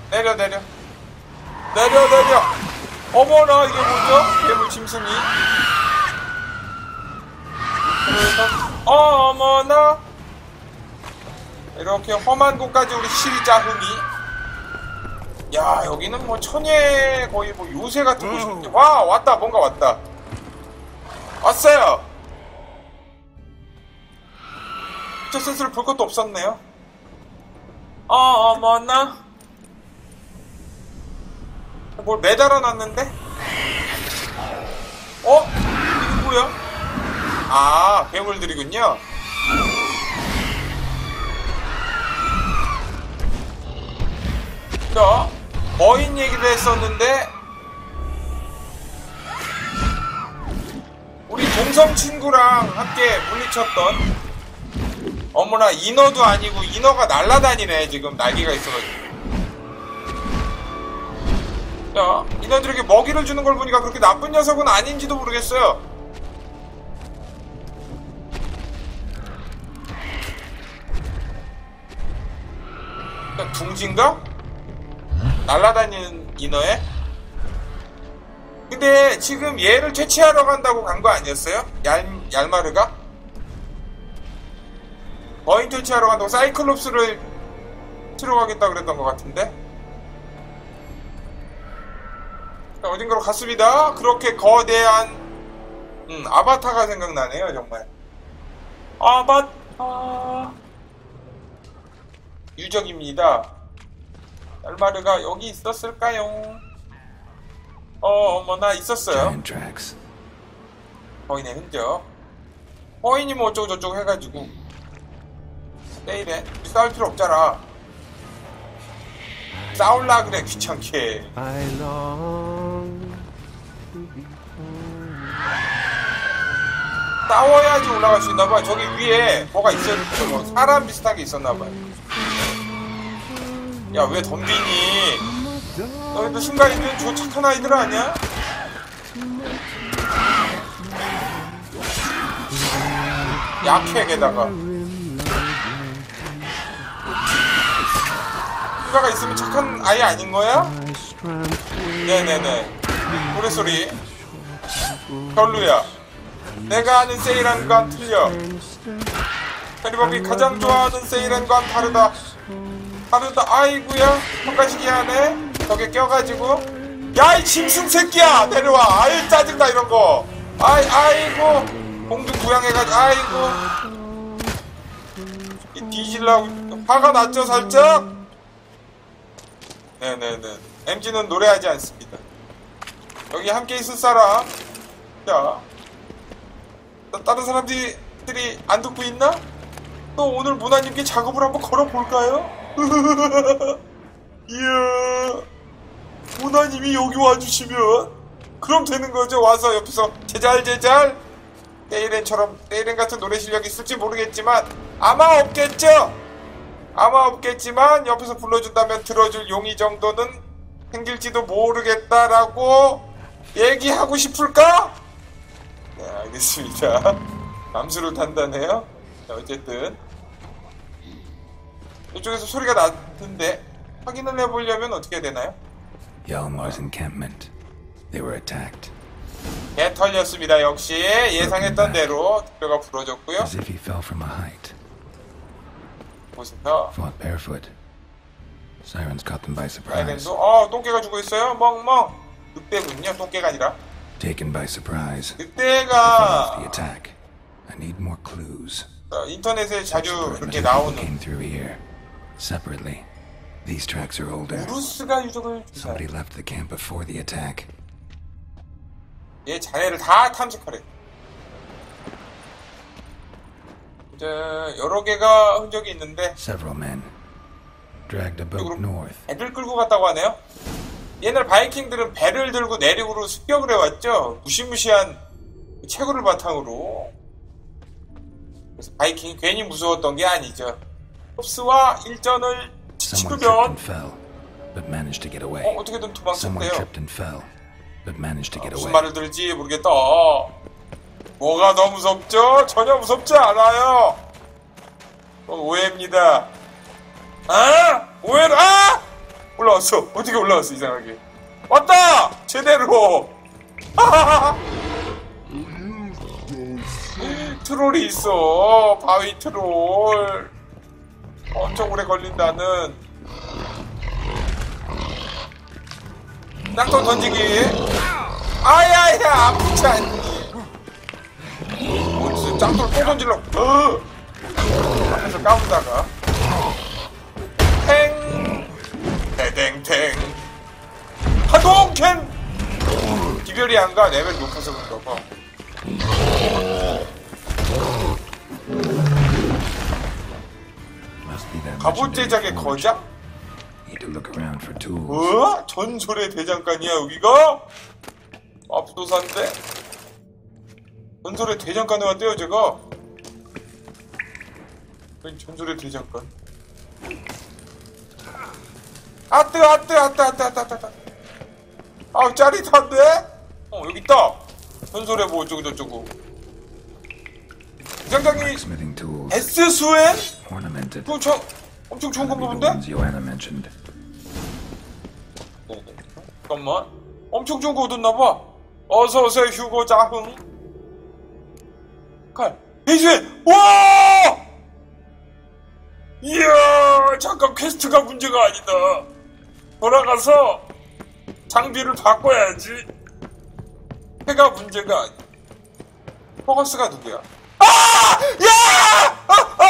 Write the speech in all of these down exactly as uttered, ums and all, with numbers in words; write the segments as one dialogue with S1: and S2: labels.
S1: 내려 내려 내려 내려. 어머나 이게 뭐죠? 괴물 짐승이. 그래서 어머나 이렇게 험한 곳까지 우리 실자훈이. 야 여기는 뭐 천예 거의 뭐 요새 같은 곳인데. 와 왔다 뭔가 왔다. 왔어요. 저 센스를 볼 것도 없었네요. 어 어머나 뭘 매달아 놨는데? 어? 이게 뭐야? 아 괴물들이군요. 자 거인 얘기를 했었는데 우리 동성 친구랑 함께 물리쳤던 어머나 인어도 아니고 인어가 날아다니네. 지금 날개가 있어가지고. 자 인어들에게 먹이를 주는 걸 보니까 그렇게 나쁜 녀석은 아닌지도 모르겠어요. 자, 둥지인가? 날아다니는 인어에? 근데 지금 얘를 퇴치하러 간다고 간 거 아니었어요? 얄, 얄마르가? 거인 퇴치하러 간다고 사이클롭스를 치러 가겠다 그랬던 것 같은데? 자, 어딘가로 갔습니다. 그렇게 거대한 음, 아바타가 생각나네요 정말. 아바타 유적입니다. 얄마르가 여기 있었을까요? 어 어머나 있었어요. 거인의 흔적. 거인이 뭐 어쩌고저쩌고 해가지고 내일에 싸울 필요 없잖아. 싸울라 그래 귀찮게. 싸워야지 올라갈 수 있나봐. 저기 위에 뭐가 있었는데 뭐 사람 비슷한 게 있었나봐. 야 왜 덤비니? 너희들 순간이든 저 착한 아이들 아니야? 약해 게다가. 누가가 있으면 착한 아이 아닌 거야? 네네네. 노래소리 별로야. 내가 아는 세이란과는 틀려. 페리밥이 가장 좋아하는 세이란과는 다르다. 다르다. 아이구야 평가시기 하네. 벽에 껴가지고. 야이 짐승 새끼야 내려와. 아유 짜증나 이런거. 아이 아이고 공중 부양해가지고. 아이고 이 뒤질라고. 화가 났죠 살짝? 네네네. 엠지는 노래하지 않습니다. 여기 함께 있을 사람. 자 다른 사람들이 안 듣고 있나? 또 오늘 문화님께 작업을 한번 걸어볼까요? 이야 문화님이 여기 와주시면 그럼 되는거죠. 와서 옆에서 제잘제잘 데이렌처럼 데이렌 같은 노래 실력이 있을지 모르겠지만 아마 없겠죠? 아마 없겠지만 옆에서 불러준다면 들어줄 용의 정도는 생길지도 모르겠다라고 얘기하고 싶을까? 네 알겠습니다. 감수를 탄다네요. 자, 어쨌든 이쪽에서 소리가 났는데 확인을 해보려면 어떻게 해야 되나요?
S2: Yalmar's encampment. They were attacked.
S1: 개 털렸습니다. 역시 예상했던 대로 뼈가 부러졌고요.
S2: As if he fell from a height.
S1: 보세요.
S2: Fought barefoot. Sirens caught them by surprise.
S1: 사이렌도 어 똥개가 죽어 있어요. 멍멍. 늑대군요. 똥개가 아니라.
S2: Taken by surprise.
S1: 늑대가
S2: The attack. I need more clues.
S1: 어, 인터넷에 자주 그렇게 나오는.
S2: Came through here. Separately. These tracks are older.
S1: 우루스가 유적을.
S2: Somebody left the camp before the attack.
S1: 얘 자네를 다 탐색하래. 이제 여러 개가 흔적이 있는데.
S2: Several men dragged a boat north.
S1: 배를 끌고 갔다고 하네요. 옛날 바이킹들은 배를 들고 내륙으로 습격을 해왔죠. 무시무시한 체구를 바탕으로. 그래서 바이킹이 괜히 무서웠던 게 아니죠. 홉스와 일전을 치르면 어, 어떻게든 도망쳤대요. 무슨 말을 들을지 모르겠다. 뭐가 더 무섭죠? 전혀 무섭지 않아요. 그건 오해입니다. 아! 오해를 아! 올라왔어. 어떻게 올라왔어 이상하게. 왔다! 제대로! 트롤이 있어. 바위 트롤. 엄청 오래 걸린다는. 땅콩 던지기. 아야야 아프지 않니. 어디서 짱돌 또 던지려고. 어! 앞에서 까부다가 탱 대댕탱 하동캔. 기별이 안가. 레벨 높아서 그런가 봐. 갑옷 제작의 거장?
S2: Need to look around for tools.
S1: 어? 전설의 대장간이야 여기가? 압도산데? 전설의 대장간에 왔대요 제가. 전설의 대장간. 아뜨 아뜨 아뜨 아뜨 아뜨 아뜨 아뜨. 아우 짜릿한데? 어 여기 있다. 전설의 뭐 어쩌고 저쩌고. 대장간이
S2: Blacksmithing tools.
S1: S수엔?
S2: Ornamented.
S1: 그거 저 엄청 좋은 건가
S2: Gotta be
S1: 본데?
S2: the ones Joanna mentioned.
S1: 네네. 잠깐만. 엄청 좋은 거 얻었나봐. 어서오세요 휴고 자흥. 칼. 베이스맨! 와! 이야 잠깐 퀘스트가 문제가 아니다. 돌아가서 장비를 바꿔야지. 해가 문제가 아니야. 포커스가 누구야? 아! 야! 아!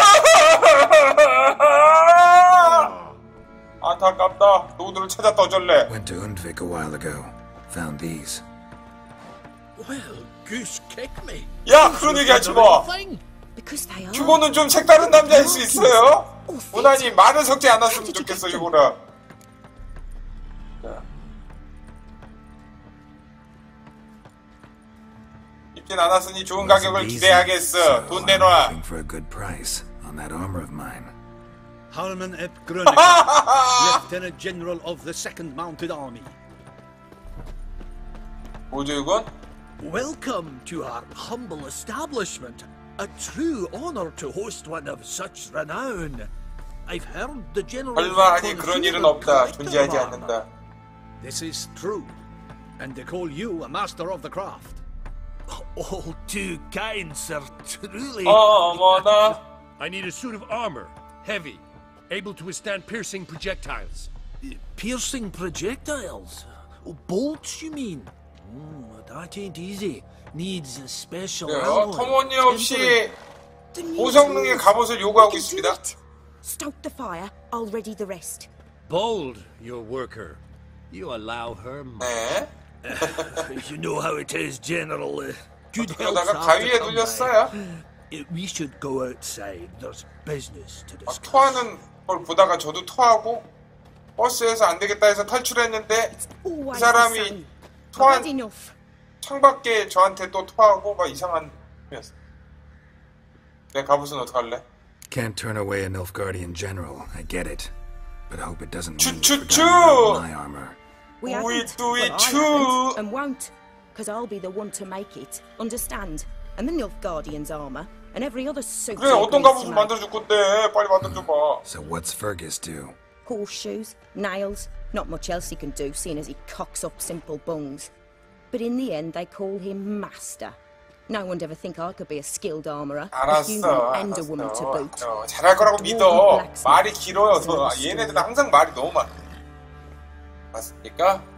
S1: 아! 안타깝다. 노드를 찾았다 어쩔래.
S2: Went to Undvik a while ago. Found these.
S3: Well, goose kick me.
S1: 야 그런 얘기 하지 마.
S4: Because they are.
S1: 휴고는 좀 색다른 남자일 수 있어요. 무난히 말을 섞지 않았으면 좋겠어 휴고라. 입진 않았으니 좋은 가격을 기대하겠어. 돈 내놔.
S2: Looking for a good price on that armor of mine.
S3: Harman ep Grönica, Lieutenant General of the Second Mounted Army.
S1: 뭐죠 이건?
S3: Welcome to our humble establishment. A true honor to host one of such renown. I've heard the General.
S1: 얼마 하니 그런 일은 없다. 존재하지 않는다.
S3: This is true, and they call you a master of the craft. All too kind, sir. Truly.
S1: 어머나.
S5: I need a suit of armor, heavy, able to withstand piercing projectiles.
S3: Piercing projectiles? Oh, bolts, you mean? Mm, that ain't easy. Needs a special alloy.
S1: 터무니없이 고성능의 갑옷을 요구하고 있습니다.
S4: Stoke the fire. I'll ready the rest.
S5: Bold, your worker. You allow her.
S1: 네.
S3: You know how it is, General. Uh, good help.
S1: 그러다가 가위에 눌렸어요.
S3: We should go outside. There's business to
S1: 막
S3: discuss.
S1: 토하는 걸 보다가 저도 토하고 버스에서 안 되겠다 해서 탈출했는데 그 사람이 토한 창밖에 저한테 또 토하고 막 이상한 놈이었어. 내 갑옷은 어떡할래?
S2: Can't turn away a Nilfgaardian general. I get it, but I hope it doesn't mean you've
S1: Choo-choo-choo!
S2: forgotten about my armor.
S4: We
S1: We
S4: haven't,
S1: do it
S4: but I
S1: too.
S4: haven't and won't, because I'll be the one to make it. Understand? And the Nilfgaardian's armor and every other suit.
S1: 그래 어떤 갑옷을 만들어줄 건데 빨리 만들어줘봐.
S2: So what's Fergus do?
S4: Horseshoes, nails, not much else he can do, seeing as he cocks up simple bungs. But in the end, they call him Master. No one'd ever think I could be a skilled armorer, a human
S1: 알았어,
S4: and a woman to
S1: 알았어.
S4: boot.
S1: 어, 잘할 거라고 믿어. 말이 길어요. 더. 얘네들은 항상 말이 너무 많아. 맞습니까?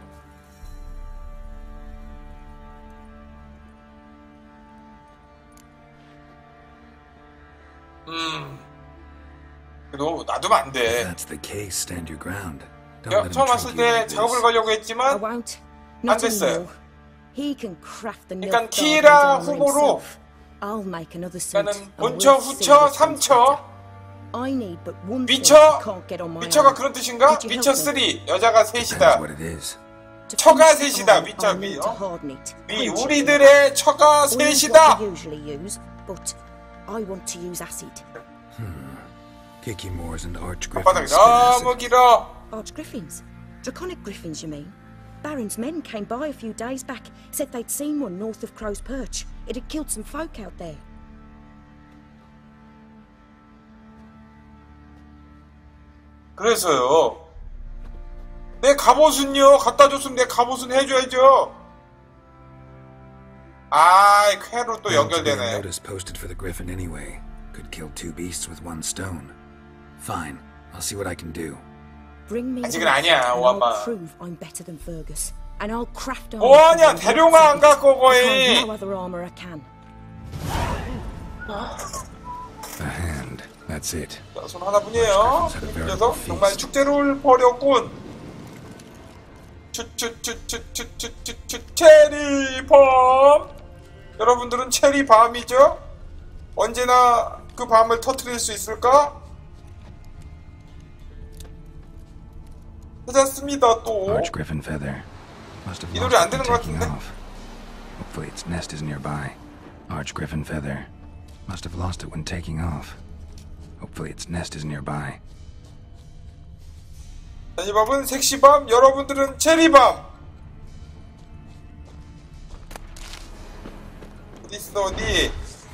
S1: 음, 그래도 놔두면 안
S2: If
S1: 돼.
S2: that's the case, stand your ground. Don't
S1: 야,
S2: let him
S1: 처음
S2: treat
S1: 왔을
S2: you
S1: 때
S2: like
S1: 작업을
S2: this.
S1: 걸려고
S4: I
S1: 했지만
S4: won't. Not
S1: 안 됐어요.
S4: anymore. He can craft the
S1: 그러니까
S4: Nilfgaardian's
S1: 티라
S4: armor
S1: 후보로
S4: himself. I'll make another suit.
S1: 그러니까는
S4: and
S1: 본처,
S4: we'll see
S1: 후처,
S4: which one's
S1: 삼처.
S4: better. I need but one thing
S1: 미처,
S4: I can't get on my
S1: 미처가
S4: own.
S1: 그런 뜻인가?
S4: Would you
S1: 미처
S4: help me?
S1: 쓰리 여자가
S2: Depends
S1: 셋이다.
S2: what it is.
S4: To
S1: 처가
S4: finish the
S1: 셋이다.
S4: armor,
S1: 미처
S4: I'll
S1: 미
S4: need to
S1: 어?
S4: harden it,
S1: 미
S4: quench it.
S1: 우리들의 처가
S4: Oil's what
S1: 셋이다.
S4: we usually use, but I want to use acid.
S2: Kiki Moors and Archgriffins.
S1: 바닥이
S2: spit
S1: 너무
S2: acid.
S1: 길어.
S4: Archgriffins? Draconic griffins, you mean? Baron's men came by a few days back, said they'd seen one north of Crow's Perch. It had killed some folk out there.
S1: 그래서요. 내 갑옷은요? 갖다 줬으면 내 갑옷은 해줘야죠. 아이, 쾌로 또
S2: There ought to be a
S1: 연결되네.
S2: notice posted for the Griffin anyway. Could kill two beasts with one stone. Fine, I'll see what I can do.
S4: Bring me
S1: 아직은
S4: that,
S1: 아니야,
S4: and
S1: 오아마.
S4: I'll prove I'm better than Fergus. And I'll craft armor.
S1: 뭐하냐,
S4: for the
S1: 대룡아 안 갖고
S4: I
S1: 거이.
S4: find no other armor I can.
S2: A hand. That's it.
S1: 자, 손 하나뿐이에요. 이 녀석 정말 축제를 벌였군. 추추추추추추추추 체리밤. 여러분들은 체리밤이죠? 언제나 그 밤을 터뜨릴 수 있을까? 찾았습니다 또.
S2: Large griffin feather. Must have
S1: 이
S2: lost
S1: 노래 안
S2: it when
S1: 되는 것
S2: taking
S1: 같은데?
S2: off. Hopefully its nest is nearby. Large griffin feather. Must have lost it when taking off. Hopefully its nest is nearby.
S1: 자, 이 밤은 섹시밤, 여러분들은 체리밤. 어디 있어 어디?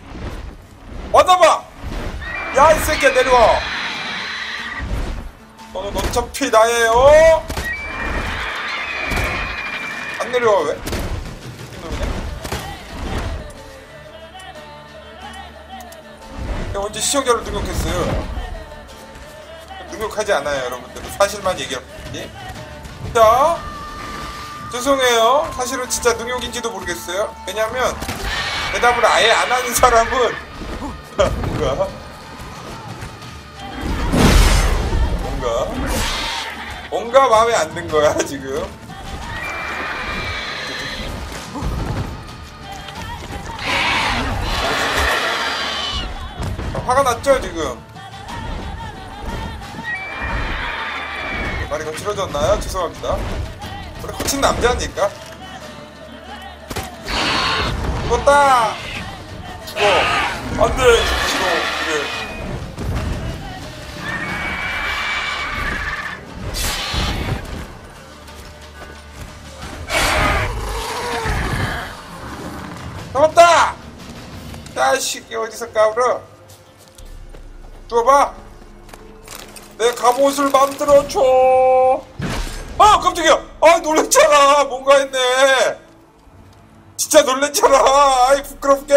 S1: 와다봐! 야 이 새끼야 내려와. 너는 어차피 나예요. 안 내려와 왜? 이놈이네. 내가 언제 시청자를 등록했어요? 능력하지 않아요, 여러분들. 사실만 얘기할 뿐이지. 자, 죄송해요. 사실은 진짜 능력인지도 모르겠어요. 왜냐면 대답을 아예 안 하는 사람은 뭔가 뭔가 뭔가 마음에 안 든 거야 지금. 화가 났죠 지금. 말이 거칠어졌나요? 죄송합니다. 원래 거친 남자니까. 죽었다! 죽어. 안 돼! 죽지로. 그래. 잡았다! 자식이 어디서 까불어? 죽어봐! 내 갑옷을 만들어줘. 아 깜짝이야. 아 놀랬잖아. 뭔가 했네. 진짜 놀랬잖아. 아이 부끄럽게.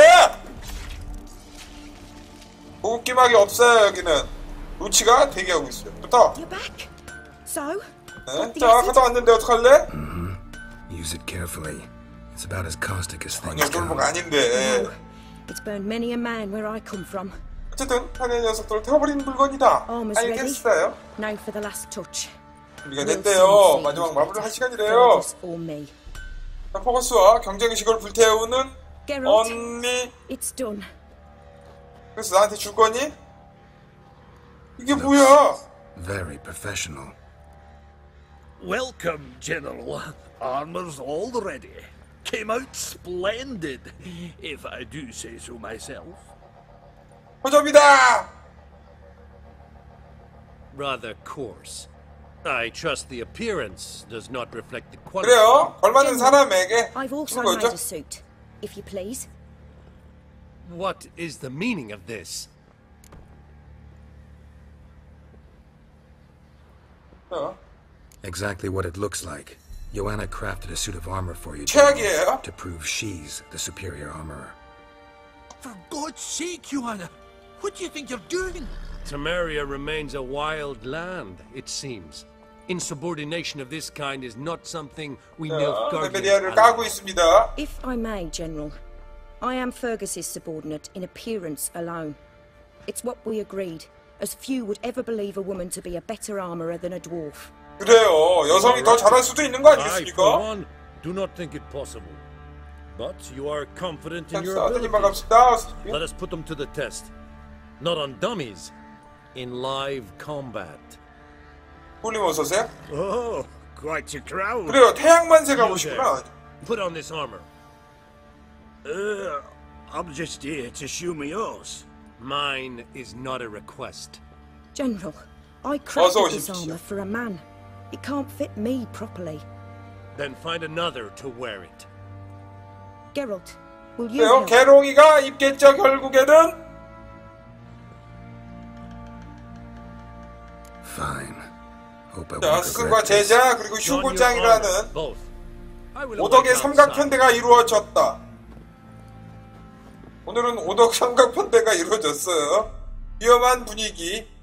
S1: 웃기막이 없어요 여기는. 루치가 대기하고 있어요. 부터.
S4: You're back. So?
S1: 네? 자 갔다 왔는데 어떡할래?
S2: Use it carefully. It's about as caustic as
S1: 아니
S2: things go.
S1: 놀보가 아닌데.
S4: It's burned many a man where I come from.
S1: 어쨌든 한해 녀석들을 태워버린 물건이다.
S4: Almost ready.
S1: 알겠어요.
S4: Now for the last touch.
S1: 준비가
S4: We'll
S1: 됐대요.
S4: soon see
S1: 마지막
S4: who's
S1: 마무리를 할
S4: better,
S1: 시간이래요.
S4: Fergus or me.
S1: 자, 포커스와 경쟁의식을 불태우는
S4: Geralt,
S1: 언니.
S4: it's done.
S1: 그래서 나한테 줄 거니? 이게 뭐야?
S2: Very professional.
S3: Welcome, General. Armor's all ready. Came out splendid, if I do say so myself.
S1: 호접이다!
S5: Rather coarse. I trust the appearance does not reflect the quality.
S1: 그래요. 걸맞는 사람에게
S4: I've also
S1: 주는
S4: made
S1: 거죠.
S4: a suit, if you please.
S5: What is the meaning of this?
S1: 어.
S2: Exactly what it looks like. Joanna crafted a suit of armor for you
S1: 최악이에요.
S2: to prove she's the superior armorer.
S3: For God's sake, Joanna, what do you think you're doing?
S5: Temeria remains a wild land, it seems. Insubordination of this kind is not something we
S1: 자,
S5: Nilfgaardians
S1: 레베리아를
S5: allow.
S1: 까고 있습니다.
S4: If I may, General, I am Fergus's subordinate in appearance alone. It's what we agreed, as few would ever believe a woman to be a better armorer than a dwarf.
S1: 그래요. 여성이 더 잘할 수도 있는 거
S5: I, for
S1: 아니겠습니까?
S5: one, do not think it possible. But you are confident in your
S1: 아드님
S5: abilities.
S1: 반갑습니다.
S5: Let us put them to the test. Not on dummies, in live combat.
S1: 꿀님 어서오세요.
S3: Oh, quite a crowd.
S1: 그래요. 태양만세
S5: You
S1: 가보시구나.
S5: there. Put on this armor.
S3: Uh, I'm just here to show me yours.
S5: Mine is not a request.
S4: General, I
S1: 어서
S4: crafted this
S1: 오십시오.
S4: armor for a man. It can't fit me properly.
S5: Then find another to wear it.
S4: Geralt, will you
S1: 그래요.
S4: help?
S1: 개롱이가 입겠죠 결국에는.
S2: Fine. Hope I
S1: 자,
S2: won't
S1: 스승과
S2: regret this.
S1: 제자 그리고
S5: On your
S1: 휴고장이라는
S5: honor, both. I will
S1: 오덕의
S5: await outside.
S1: 삼각편대가 이루어졌다. 오늘은 오덕 삼각편대가 이루어졌어요. 위험한 분위기.